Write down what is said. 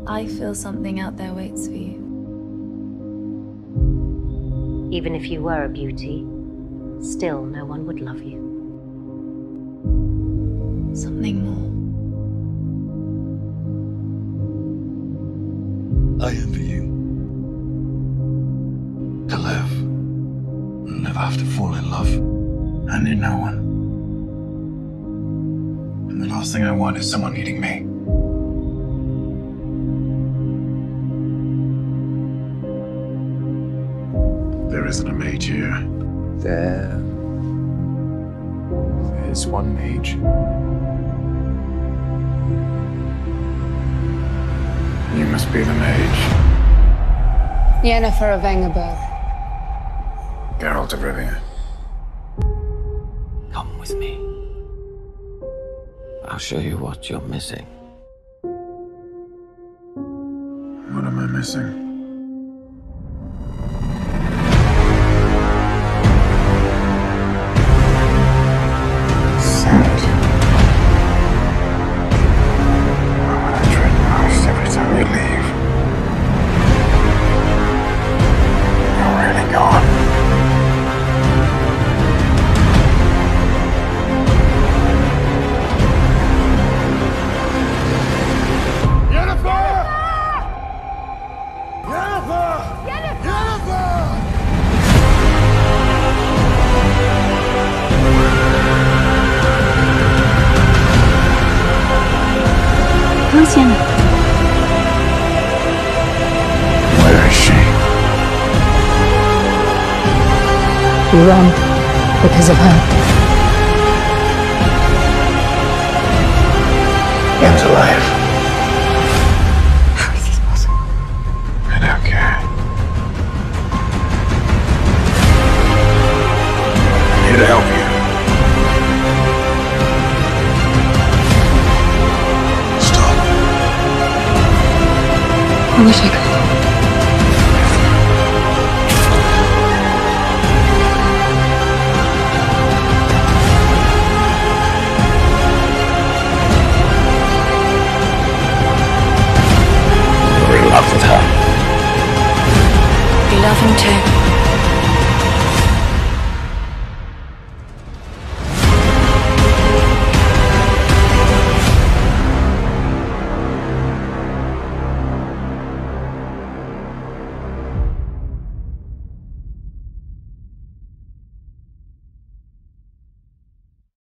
I feel something out there waits for you. Even if you were a beauty, still no one would love you. Something more. I envy you. To live and never have to fall in love. I need no one. And the last thing I want is someone needing me. There isn't a mage here. There is one mage. You must be the mage. Yennefer of Engerberg. Geralt of Rivia. Come with me. I'll show you what you're missing. What am I missing? Scent. Why would I tread past every time you leave? You're really gone. Yennefer! Yennefer! Yennefer! Who's Yennefer? Where is she? We run because of her. Into life. How is this possible? I don't care. I'm here to help you. Stop. I wish I could.